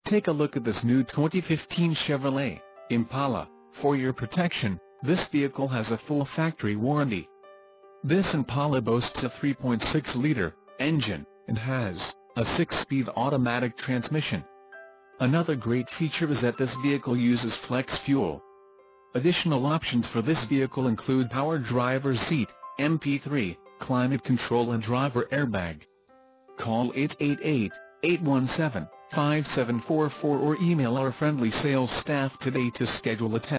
Take a look at this new 2015 Chevrolet Impala. For your protection, this vehicle has a full factory warranty. This Impala boasts a 3.6-liter engine and has a 6-speed automatic transmission. Another great feature is that this vehicle uses flex fuel. Additional options for this vehicle include power driver's seat, MP3, climate control and driver airbag. Call 888-817-5744 or email our friendly sales staff today to schedule a test.